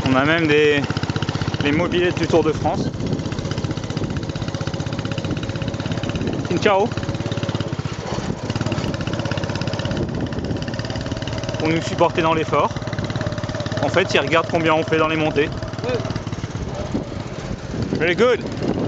On a même les mobylettes du Tour de France. Ciao. Pour nous supporter dans l'effort. En fait, ils regardent combien on fait dans les montées. Very good.